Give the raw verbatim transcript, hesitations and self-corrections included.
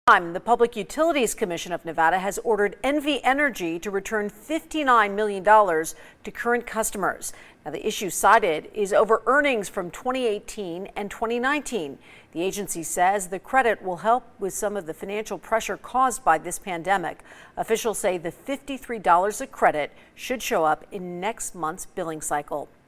The Public Utilities Commission of Nevada has ordered N V Energy to return fifty-nine million dollars to current customers. Now, the issue cited is over earnings from twenty eighteen and twenty nineteen. The agency says the credit will help with some of the financial pressure caused by this pandemic. Officials say the fifty-three dollars a credit should show up in next month's billing cycle.